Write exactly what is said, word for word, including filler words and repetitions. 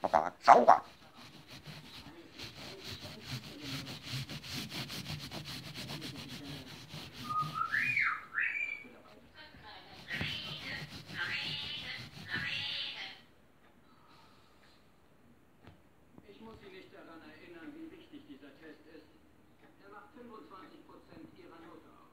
Sauber. Ich muss Sie nicht daran erinnern, wie wichtig dieser Test ist. Er macht fünfundzwanzig Prozent Ihrer Note aus.